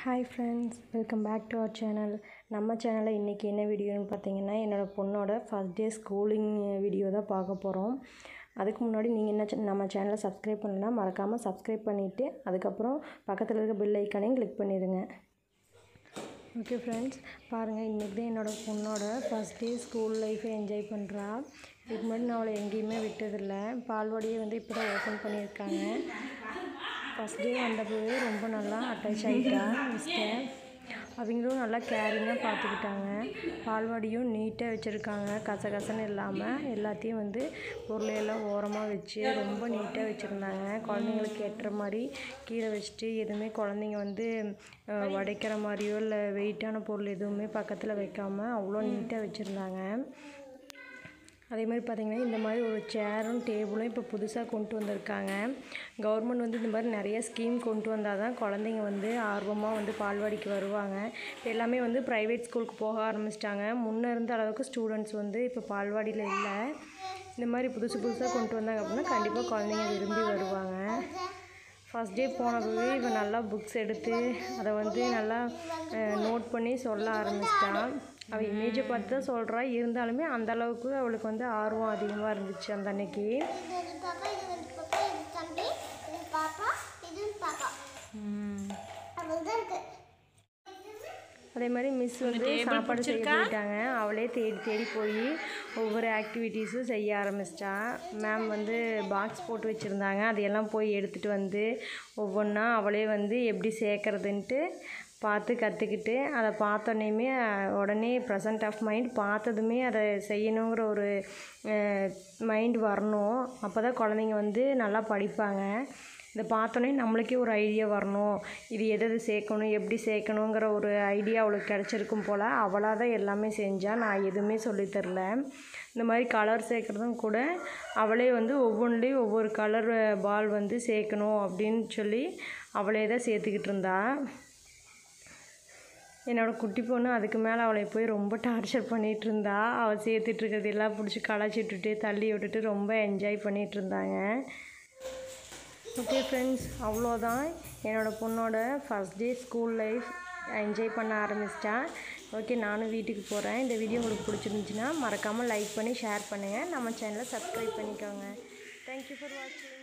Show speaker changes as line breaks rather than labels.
Hi friends, welcome back to our channel. நம்ம சேனலில் இன்றைக்கி என்ன வீடியோன்னு பார்த்தீங்கன்னா, என்னோடய பொண்ணோட ஃபஸ்ட் டே ஸ்கூலிங் வீடியோ தான் பார்க்க போகிறோம். அதுக்கு முன்னாடி நீங்கள் என்ன நம்ம சேனலை சப்ஸ்கிரைப் பண்ணலைன்னா மறக்காமல் சப்ஸ்கிரைப் பண்ணிவிட்டு அதுக்கப்புறம் பக்கத்தில் இருக்க பெல் ஐக்கானையும் கிளிக் பண்ணிடுங்க. ஓகே ஃப்ரெண்ட்ஸ், பாருங்கள், இன்றைக்கி தான் என்னோடய பொண்ணோட ஃபஸ்ட் டே ஸ்கூல் லைஃப்பை என்ஜாய் பண்ணுறா. இதுக்கு முன்னாடி நான் அவளை எங்கேயுமே விட்டதில்லை. பால்வாடியை வந்து இப்போ தான் ஓப்பன் பண்ணியிருக்காங்க. ஃபஸ்ட் டே வந்தப்போவே ரொம்ப நல்லா அட்டாச் ஆகிட்டா மிஸ்டர். அவங்களும் நல்லா கேரிங்காக பார்த்துக்கிட்டாங்க. பால்வாடியும் நீட்டாக வச்சுருக்காங்க, கசகசன்னு இல்லாமல் எல்லாத்தையும் வந்து பொருளையெல்லாம் ஓரமாக வச்சு ரொம்ப நீட்டாக வச்சுருந்தாங்க. குழந்தைங்களுக்கு ஏற்ற மாதிரி கீழே வச்சுட்டு எதுவுமே குழந்தைங்க வந்து உடைக்கிற மாதிரியோ இல்லை வெயிட்டான பொருள் எதுவுமே பக்கத்தில் வைக்காமல் அவ்வளோ நீட்டாக வச்சுருந்தாங்க. அதே மாதிரி பார்த்திங்கன்னா, இந்த மாதிரி ஒரு சேரும் டேபிளும் இப்போ புதுசாக கொண்டு வந்திருக்காங்க. கவர்மெண்ட் வந்து இந்த மாதிரி நிறைய ஸ்கீம் கொண்டு வந்தால் தான் குழந்தைங்க வந்து ஆர்வமாக வந்து பால்வாடிக்கு வருவாங்க. இப்போ எல்லாமே வந்து ப்ரைவேட் ஸ்கூலுக்கு போக ஆரம்பிச்சிட்டாங்க. முன்னே இருந்த அளவுக்கு ஸ்டூடெண்ட்ஸ் வந்து இப்போ பால்வாடியில் இல்லை. இந்த மாதிரி புதுசாக கொண்டு வந்தாங்க அப்படின்னா கண்டிப்பாக குழந்தைங்க விரும்பி வருவாங்க. ஃபஸ்ட் டே போனப்பவே இவன் நல்லா புக்ஸ் எடுத்து அதை வந்து நல்லா நோட் பண்ணி சொல்ல ஆரம்பிச்சிட்டான். அவள் இமேஜை பார்த்து தான் சொல்கிறா, இருந்தாலுமே அந்தளவுக்கு அவளுக்கு வந்து ஆர்வம் அதிகமாக இருந்துச்சு அந்த அன்னைக்கு. அதே மாதிரி மிஸ் வந்து சாப்பாடு செய்ய போயிட்டாங்க. அவளே தேடி போய் ஒவ்வொரு ஆக்டிவிட்டீஸும் செய்ய ஆரம்பிச்சிட்டா. மேம் வந்து பாக்ஸ் போட்டு வச்சுருந்தாங்க, அதையெல்லாம் போய் எடுத்துகிட்டு வந்து ஒவ்வொன்றா அவளே வந்து எப்படி சேர்க்குறதுன்ட்டு பார்த்து கற்றுக்கிட்டு, அதை பார்த்தோன்னே உடனே ப்ரெசன்ட் ஆஃப் மைண்ட் பார்த்ததுமே அதை செய்யணுங்கிற ஒரு மைண்ட் வரணும். அப்போ தான் குழந்தைங்க வந்து நல்லா படிப்பாங்க. இதை பார்த்தோன்னே நம்மளுக்கே ஒரு ஐடியா வரணும், இது எது சேர்க்கணும் எப்படி சேர்க்கணுங்கிற ஒரு ஐடியா அவளுக்கு கிடச்சிருக்கும் போல். அவளாக தான் எல்லாமே செஞ்சால், நான் எதுவுமே சொல்லித்தரல. இந்த மாதிரி கலர் சேர்க்குறதும் கூட அவளே வந்து ஒவ்வொன்றுலேயும் ஒவ்வொரு கலர் பால் வந்து சேர்க்கணும் அப்படின்னு சொல்லி அவளே தான் சேர்த்துக்கிட்டு இருந்தா. என்னோடய குட்டி பொண்ணு அதுக்கு மேலே அவளை போய் ரொம்ப டார்ச்சர் பண்ணிகிட்டு இருந்தா. அவள் சேர்த்துட்ருக்கிறது எல்லாம் பிடிச்சி களைச்சி விட்டுட்டு தள்ளி விட்டுட்டு ரொம்ப என்ஜாய் பண்ணிகிட்டு இருந்தாங்க. ஓகே ஃப்ரெண்ட்ஸ், அவ்வளோதான். என்னோடய பொண்ணோட first day school life enjoy பண்ண ஆரம்பிச்சிட்டா. ஓகே, நானும் வீட்டுக்கு போகிறேன். இந்த வீடியோ உங்களுக்கு பிடிச்சிருந்துச்சின்னா மறக்காமல் லைக் பண்ணி ஷேர் பண்ணுங்கள். நம்ம சேனலை சப்ஸ்கிரைப் பண்ணிக்கோங்க. தேங்க்யூ ஃபார் வாட்சிங்.